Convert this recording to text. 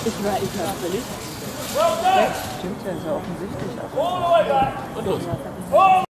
Ich war völlig. Stimmt ja, ist ja offensichtlich. Und los.